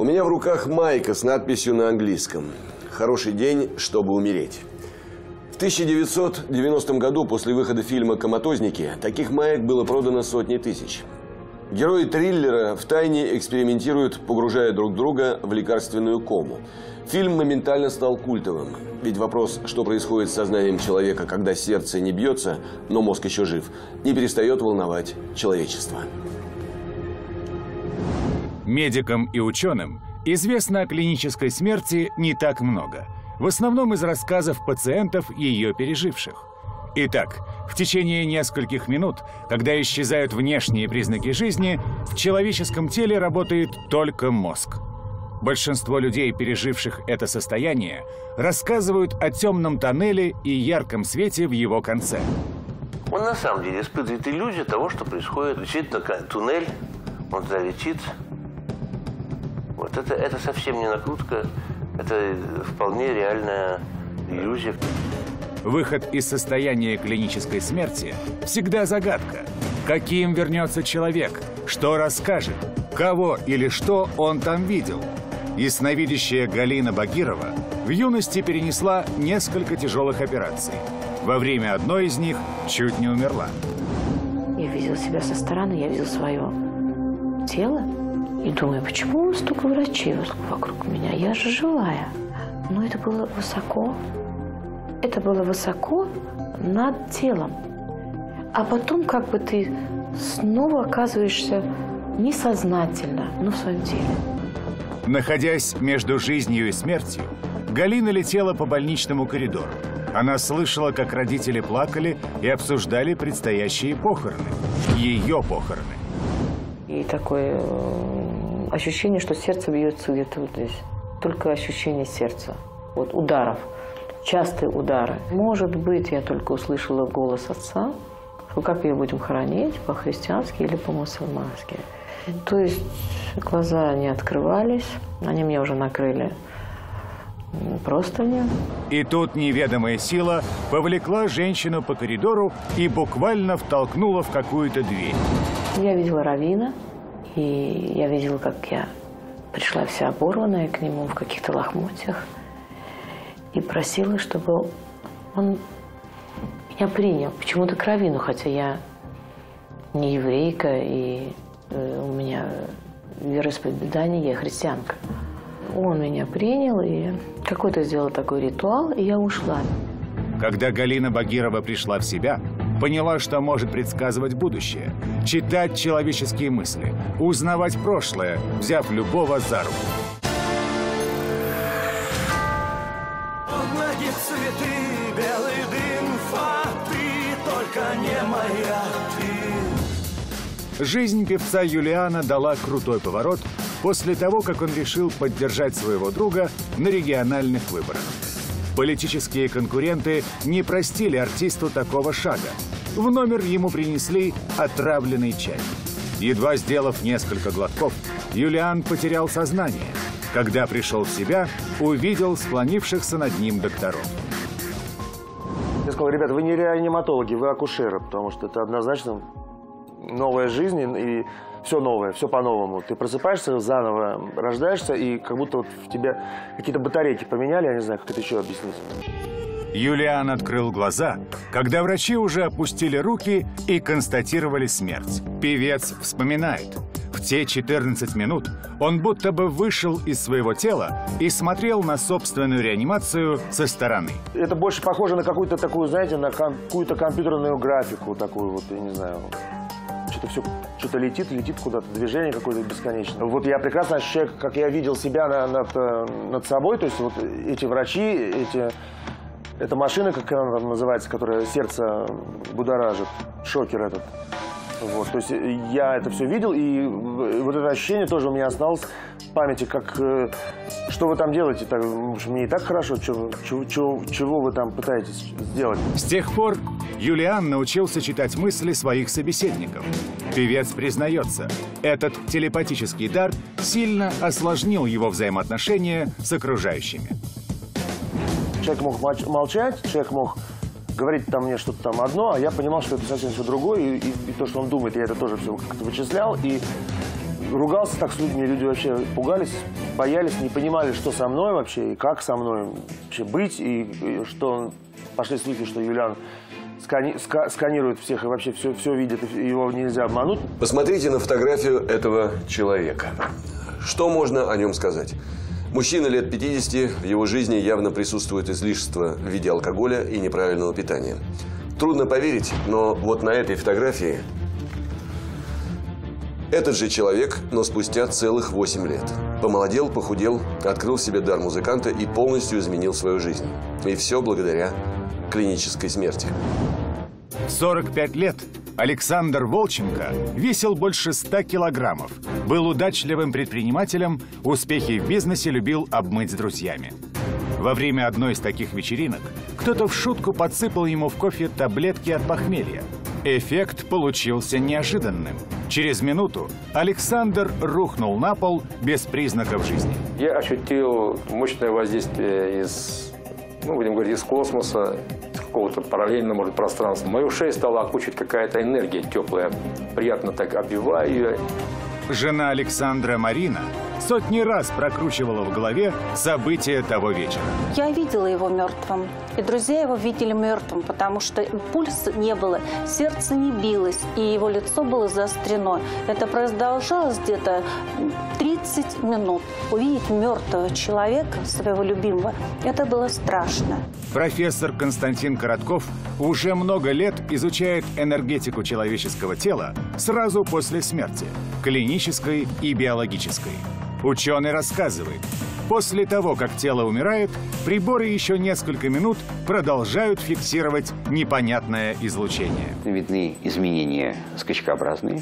У меня в руках майка с надписью на английском «Хороший день, чтобы умереть». В 1990 году, после выхода фильма «Коматозники», таких маек было продано сотни тысяч. Герои триллера втайне экспериментируют, погружая друг друга в лекарственную кому. Фильм моментально стал культовым. Ведь вопрос, что происходит с сознанием человека, когда сердце не бьется, но мозг еще жив, не перестает волновать человечество. Медикам и ученым известно о клинической смерти не так много. В основном из рассказов пациентов, ее переживших. Итак, в течение нескольких минут, когда исчезают внешние признаки жизни, в человеческом теле работает только мозг. Большинство людей, переживших это состояние, рассказывают о темном тоннеле и ярком свете в его конце. Он на самом деле испытывает иллюзию того, что происходит. Летит на туннель, он туда летит. Вот это совсем не накрутка, это вполне реальная иллюзия. Выход из состояния клинической смерти всегда загадка. Каким вернется человек, что расскажет, кого или что он там видел. Ясновидящая Галина Багирова в юности перенесла несколько тяжелых операций. Во время одной из них чуть не умерла. Я видела себя со стороны, я видела свое тело. И думаю, почему столько врачей вокруг меня? Я же живая. Но это было высоко. Это было высоко над телом. А потом как бы ты снова оказываешься несознательно, но в своем теле. Находясь между жизнью и смертью, Галина летела по больничному коридору. Она слышала, как родители плакали и обсуждали предстоящие похороны. Ее похороны. И такое ощущение, что сердце бьется где-то вот здесь. Только ощущение сердца. Вот ударов. Частые удары. Может быть, я только услышала голос отца, что как ее будем хоронить, по-христиански или по-мусульмански. То есть глаза не открывались, они меня уже накрыли простыни. И тут неведомая сила повлекла женщину по коридору и буквально втолкнула в какую-то дверь. Я видела раввина, и я видела, как я пришла вся оборванная к нему в каких-то лохмотьях. И просила, чтобы он меня принял. Почему-то к раввину, хотя я не еврейка, и у меня вероисповедание, я христианка. Он меня принял, и какой-то сделал такой ритуал, и я ушла. Когда Галина Багирова пришла в себя, поняла, что может предсказывать будущее, читать человеческие мысли, узнавать прошлое, взяв любого за руку. Цветы, белый дым, фаты, только не моя ты. Жизнь певца Юлиана дала крутой поворот после того, как он решил поддержать своего друга на региональных выборах. Политические конкуренты не простили артисту такого шага. В номер ему принесли отравленный чай. Едва сделав несколько глотков, Юлиан потерял сознание. Когда пришел в себя, увидел склонившихся над ним докторов. Я сказал: ребята, вы не реаниматологи, вы акушеры, потому что это однозначно новая жизнь, и все новое, все по-новому. Ты просыпаешься, заново рождаешься, и как будто вот в тебя какие-то батарейки поменяли, я не знаю, как это еще объяснить. Юлиан открыл глаза, когда врачи уже опустили руки и констатировали смерть. Певец вспоминает. В те 14 минут он будто бы вышел из своего тела и смотрел на собственную реанимацию со стороны. Это больше похоже на какую-то такую, знаете, на какую-то компьютерную графику, такую вот, я не знаю. Что-то все, что-то летит куда-то, движение какое-то бесконечное. Вот я прекрасно ощущаю, как я видел себя над собой, то есть вот эти врачи, эта машина, как она там называется, которая сердце будоражит, шокер этот. Вот, то есть я это все видел, и вот это ощущение тоже у меня осталось в памяти, как что вы там делаете, так, мне и так хорошо, чего вы там пытаетесь сделать. С тех пор Юлиан научился читать мысли своих собеседников. Певец признается, этот телепатический дар сильно осложнил его взаимоотношения с окружающими. Человек мог молчать, человек мог говорить там мне что-то там одно, а я понимал, что это совсем все другое, и то, что он думает, я это тоже все как-то вычислял, и ругался так с людьми, люди вообще пугались, боялись, не понимали, что со мной вообще, и как со мной вообще быть, и что пошли слухи, что Юлиан сканирует всех и вообще все видит, и его нельзя обмануть. Посмотрите на фотографию этого человека. Что можно о нем сказать? Мужчина лет 50, в его жизни явно присутствует излишество в виде алкоголя и неправильного питания. Трудно поверить, но вот на этой фотографии этот же человек, но спустя целых 8 лет. Помолодел, похудел, открыл в себе дар музыканта и полностью изменил свою жизнь. И все благодаря клинической смерти. В 45 лет Александр Волченко весил больше 100 килограммов, был удачливым предпринимателем, успехи в бизнесе любил обмыть с друзьями. Во время одной из таких вечеринок кто-то в шутку подсыпал ему в кофе таблетки от похмелья. Эффект получился неожиданным. Через минуту Александр рухнул на пол без признаков жизни. Я ощутил мощное воздействие из, будем говорить, из космоса, из какого-то параллельного, может, пространства. Мою шею стала окучивать какая-то энергия теплая. Приятно так обвиваю ее. Жена Александра Марина сотни раз прокручивала в голове события того вечера. Я видела его мертвым, и друзья его видели мертвым, потому что пульса не было, сердце не билось, и его лицо было заострено. Это продолжалось где-то 30 минут. Увидеть мертвого человека, своего любимого, это было страшно. Профессор Константин Коротков уже много лет изучает энергетику человеческого тела сразу после смерти, клинической и биологической. Ученый рассказывает, после того, как тело умирает, приборы еще несколько минут продолжают фиксировать непонятное излучение. Видны изменения скачкообразные,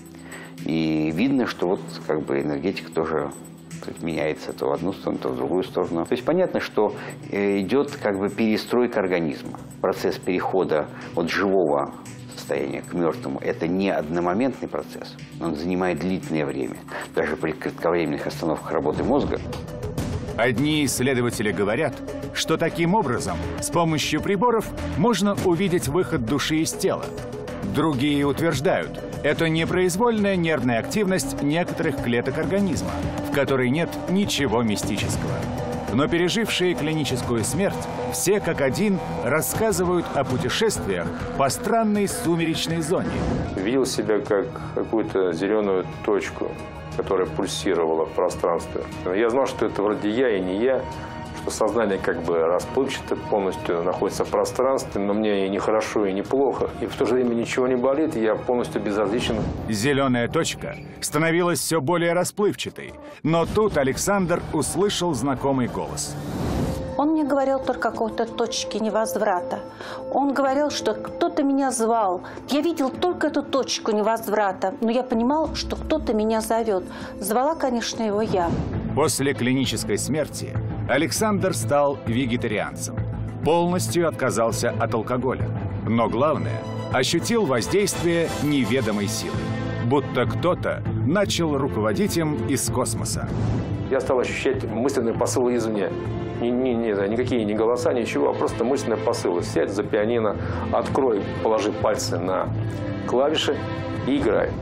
и видно, что вот как бы энергетика тоже меняется то в одну сторону, то в другую сторону. То есть понятно, что идет как бы перестройка организма. Процесс перехода от живого состояния к мертвому – это не одномоментный процесс. Он занимает длительное время, даже при кратковременных остановках работы мозга. Одни исследователи говорят, что таким образом с помощью приборов можно увидеть выход души из тела. Другие утверждают, это непроизвольная нервная активность некоторых клеток организма, в которой нет ничего мистического. Но пережившие клиническую смерть все как один рассказывают о путешествиях по странной сумеречной зоне. Видел себя как какую-то зеленую точку, которая пульсировала в пространстве. Я знал, что это вроде я и не я, что сознание как бы расплывчато, полностью находится в пространстве, но мне и не хорошо, и не плохо. И в то же время ничего не болит, и я полностью безразличен. Зеленая точка становилась все более расплывчатой, но тут Александр услышал знакомый голос. Он мне говорил только о какой-то точке невозврата. Он говорил, что кто-то меня звал. Я видел только эту точку невозврата, но я понимал, что кто-то меня зовет. Звала, конечно, его я. После клинической смерти Александр стал вегетарианцем. Полностью отказался от алкоголя. Но главное, ощутил воздействие неведомой силы. Будто кто-то начал руководить им из космоса. Я стал ощущать мысленные посылы извне. Никакие не голоса, ничего, а просто мысленные посылы. Сядь за пианино, открой, положи пальцы на клавиши и играй.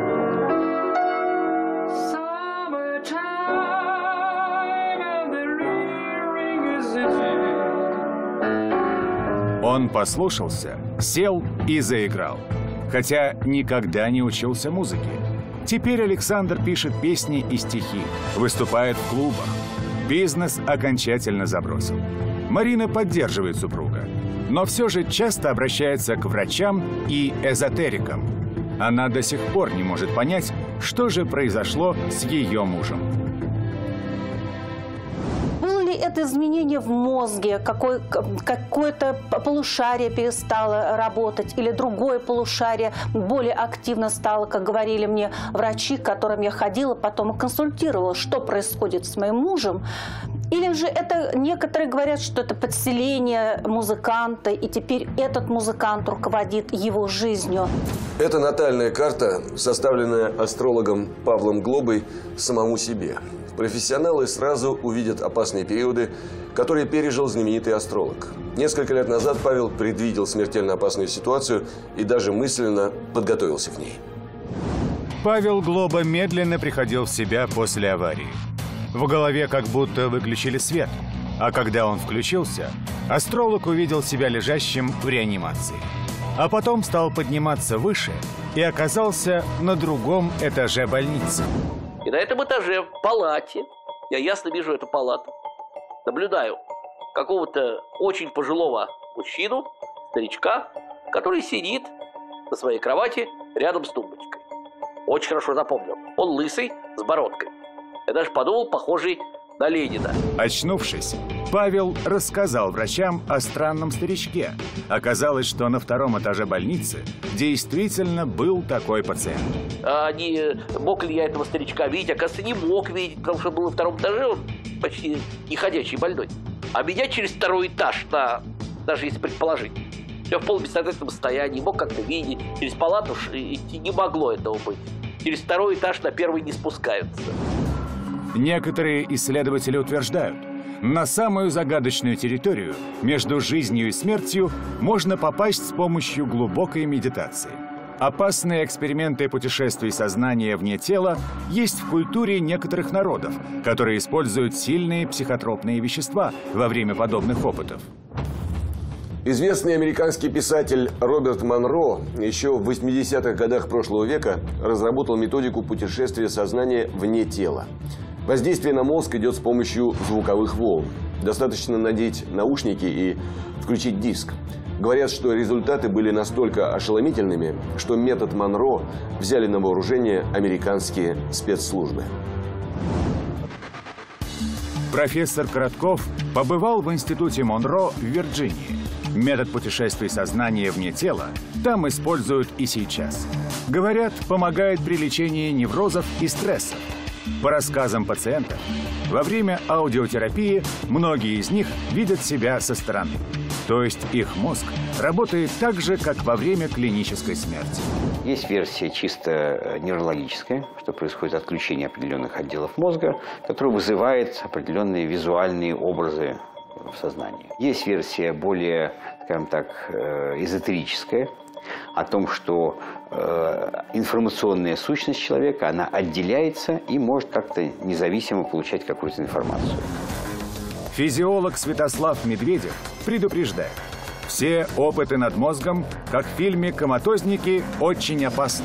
Он послушался, сел и заиграл. Хотя никогда не учился музыке. Теперь Александр пишет песни и стихи, выступает в клубах. Бизнес окончательно забросил. Марина поддерживает супруга, но все же часто обращается к врачам и эзотерикам. Она до сих пор не может понять, что же произошло с ее мужем. Это изменение в мозге, какое-то полушарие перестало работать, или другое полушарие более активно стало, как говорили мне врачи, к которым я ходила, потом консультировала, что происходит с моим мужем. Или же это некоторые говорят, что это подселение музыканта, и теперь этот музыкант руководит его жизнью. Это натальная карта, составленная астрологом Павлом Глобой самому себе. Профессионалы сразу увидят опасные периоды, которые пережил знаменитый астролог. Несколько лет назад Павел предвидел смертельно опасную ситуацию и даже мысленно подготовился к ней. Павел Глоба медленно приходил в себя после аварии. В голове как будто выключили свет, а когда он включился, астролог увидел себя лежащим в реанимации. А потом стал подниматься выше и оказался на другом этаже больницы. И на этом этаже, в палате, я ясно вижу эту палату, наблюдаю какого-то очень пожилого мужчину, старичка, который сидит на своей кровати рядом с тумбочкой. Очень хорошо запомнил. Он лысый, с бородкой. Я даже подумал, похожий на Ленина. Очнувшись, Павел рассказал врачам о странном старичке. Оказалось, что на втором этаже больницы действительно был такой пациент. Мог ли я этого старичка видеть? Оказывается, не мог видеть, потому что был на втором этаже, он почти не ходячий больной. А меня через второй этаж, даже если предположить, я в полубессознательном состоянии, мог как-то видеть. Через палату идти не могло этого быть. Через второй этаж на первый не спускаются. Некоторые исследователи утверждают, на самую загадочную территорию между жизнью и смертью можно попасть с помощью глубокой медитации. Опасные эксперименты путешествий сознания вне тела есть в культуре некоторых народов, которые используют сильные психотропные вещества во время подобных опытов. Известный американский писатель Роберт Монро еще в 80-х годах прошлого века разработал методику путешествия сознания вне тела. Воздействие на мозг идет с помощью звуковых волн. Достаточно надеть наушники и включить диск. Говорят, что результаты были настолько ошеломительными, что метод Монро взяли на вооружение американские спецслужбы. Профессор Коротков побывал в институте Монро в Вирджинии. Метод путешествий сознания вне тела там используют и сейчас. Говорят, помогает при лечении неврозов и стрессов. По рассказам пациентов, во время аудиотерапии многие из них видят себя со стороны. То есть их мозг работает так же, как во время клинической смерти. Есть версия чисто неврологическая, что происходит отключение определенных отделов мозга, которое вызывает определенные визуальные образы в сознании. Есть версия более, скажем так, эзотерическая, о том, что информационная сущность человека, она отделяется и может как-то независимо получать какую-то информацию. Физиолог Святослав Медведев предупреждает, все опыты над мозгом, как в фильме «Коматозники», очень опасны.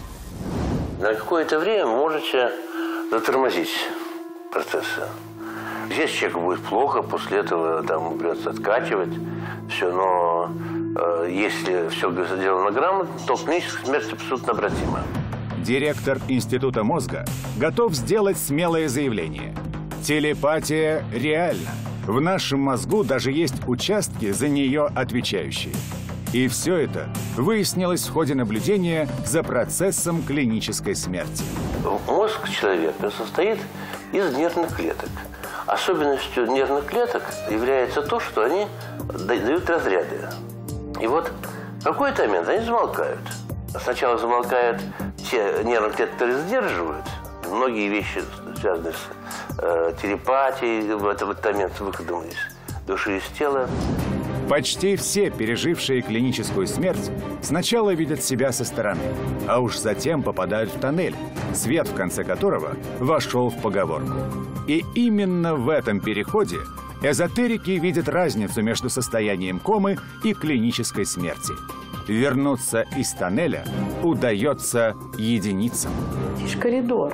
На какое-то время можете затормозить процессы. Здесь человеку будет плохо, после этого там придется откачивать все, но если все сделано грамотно, то клиническая смерть абсолютно обратима. Директор Института мозга готов сделать смелое заявление. Телепатия реальна. В нашем мозгу даже есть участки, за нее отвечающие. И все это выяснилось в ходе наблюдения за процессом клинической смерти. Мозг человека состоит из нервных клеток. Особенностью нервных клеток является то, что они дают разряды. И вот в какой-то момент они замолкают. Сначала замолкают те нервные клетки, которые сдерживают. Многие вещи, связанные с телепатией, в этот момент с выходом из души из тела. Почти все, пережившие клиническую смерть, сначала видят себя со стороны, а уж затем попадают в тоннель, свет в конце которого вошел в поговорку. И именно в этом переходе эзотерики видят разницу между состоянием комы и клинической смерти. Вернуться из тоннеля удается единицам. Летишь в коридор.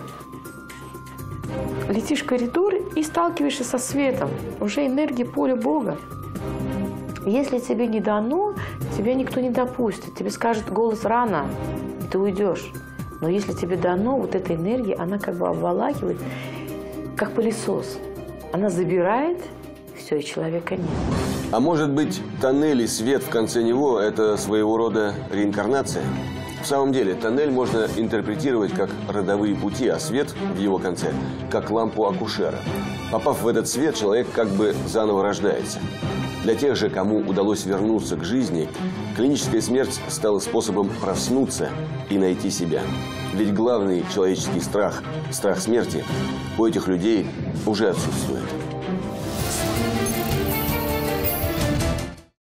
Летишь в коридор и сталкиваешься со светом. Уже энергия поля Бога. Если тебе не дано, тебя никто не допустит. Тебе скажет голос рано, и ты уйдешь. Но если тебе дано, вот эта энергия, она как бы обволакивает, как пылесос. Она забирает, все, и человека нет. А может быть, тоннель и свет в конце него – это своего рода реинкарнация? В самом деле, тоннель можно интерпретировать как родовые пути, а свет в его конце – как лампу акушера. Попав в этот свет, человек как бы заново рождается. Для тех же, кому удалось вернуться к жизни, клиническая смерть стала способом проснуться и найти себя. Ведь главный человеческий страх, страх смерти, у этих людей уже отсутствует.